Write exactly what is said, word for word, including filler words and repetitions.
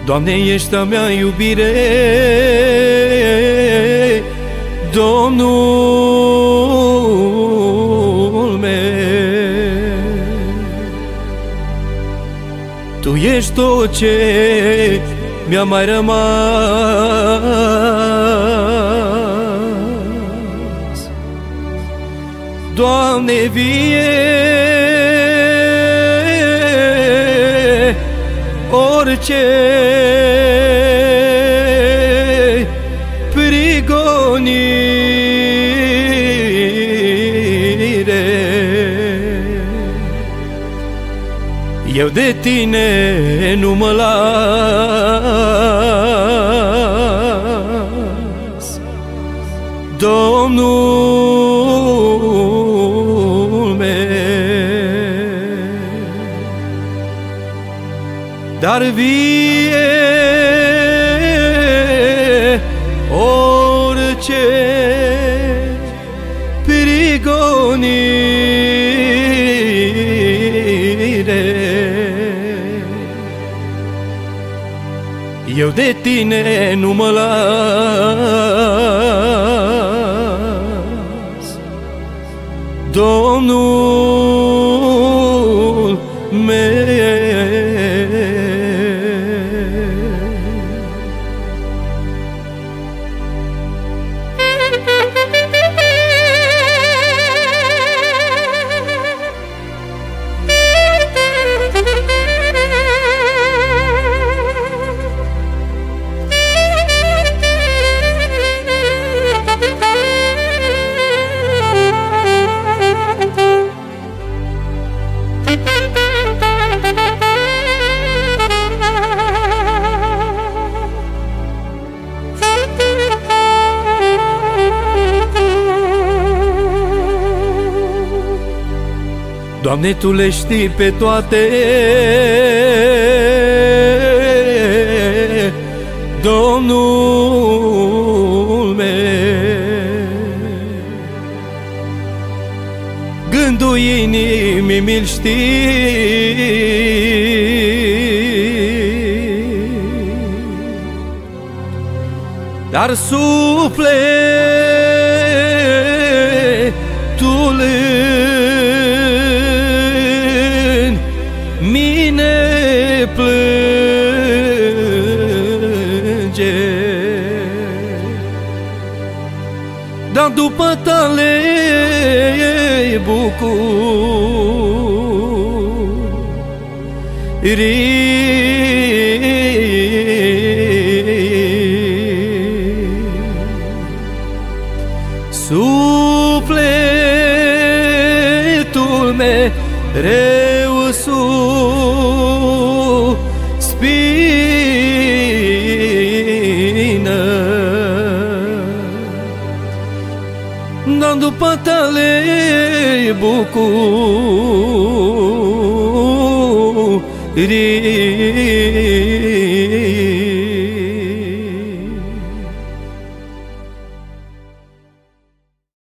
Doamne, ești a mea iubire, Domnul meu. Tu ești tot ce mi-a mai rămas. Doamne, vie orice prigonire, eu de tine nu mă las, Domnul meu. Dar vie orice prigonire, eu de tine nu mă las, Domnul meu. Doamne, Tu le știi pe toate, Domnul meu. Gândul inimii mi-l știi, dar sufletul mine plânge, dar după tale bucurii. Sufletul mereu suspină, dar după tale bucurii.